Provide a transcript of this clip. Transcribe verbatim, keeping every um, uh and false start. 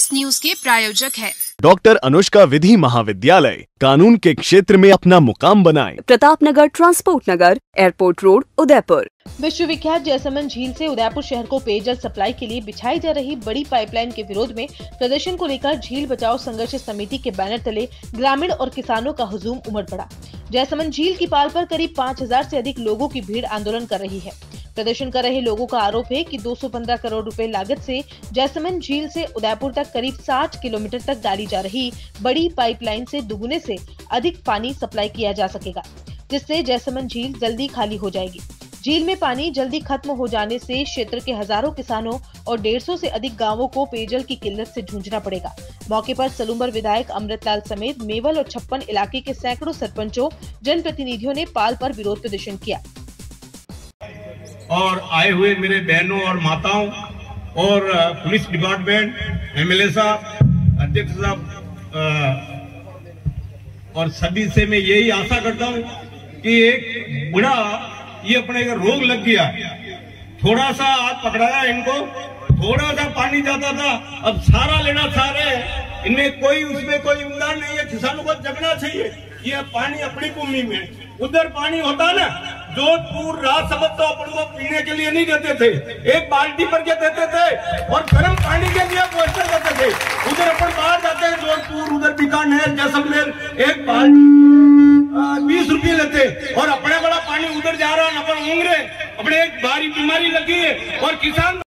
इस न्यूज के प्रायोजक है डॉक्टर अनुष्का विधि महाविद्यालय। कानून के क्षेत्र में अपना मुकाम बनाएं। Pratapnagar, transport Nagar, airport road, Udaipur. विश्वविख्यात जयसमंद झील से उदयपुर शहर को पेयजल सप्लाई के लिए बिछाई जा रही बड़ी पाइपलाइन के विरोध में प्रदर्शन को लेकर झील बचाओ संघर्ष समिति के बैनर तले ग्रामीण और किसानों का हुजूम उमड़ पड़ा। जयसमंद झील की पाल पर करीब पाँच हजार से अधिक लोगों की भीड़ आंदोलन कर रही है। प्रदर्शन कर रहे लोगों का आरोप है कि दो सौ पंद्रह करोड़ रुपए लागत से जयसमंद झील से उदयपुर तक करीब साठ किलोमीटर तक डाली जा रही बड़ी पाइपलाइन से दुगुने से अधिक पानी सप्लाई किया जा सकेगा, जिससे जयसमंद झील जल्दी खाली हो जाएगी। झील में पानी जल्दी खत्म हो जाने से क्षेत्र के हजारों किसानों और डेढ़ सौ से अधिक गांवों को पेयजल की किल्लत से जूझना पड़ेगा। मौके पर सलूम्बर विधायक अमृतलाल समेत मेवल और छप्पन इलाके के सैकड़ों सरपंचों, जनप्रतिनिधियों ने पाल पर विरोध प्रदर्शन किया। और आए हुए मेरे बहनों और माताओं और पुलिस डिपार्टमेंट, एमएलए साहब, अध्यक्ष साहब और सभी से मैं यही आशा करता हूं कि एक बड़ा ये अपने रोग लग गया, थोड़ा सा हाथ पकड़ाया इनको, थोड़ा सा पानी जाता था, अब सारा लेना चाह रहे हैं। इनमें कोई उसमें कोई इमदाद नहीं है। किसानों को जगना चाहिए। ये पानी अपनी भूमि में, उधर पानी होता ना, जोधपुर राजसमंद तो अपन को पीने के लिए नहीं देते थे, एक बाल्टी भर के देते थे और गर्म पानी के लिए पैसे देते थे। उधर अपन बाहर जाते हैं जोधपुर, उधर बीकानेर, जैसलमेर, एक बाल्टी बीस रुपये लेते और अपने बड़ा पानी उधर जा रहा है, अपन ऊँग रहे, अपने एक भारी बीमारी लगी है और किसान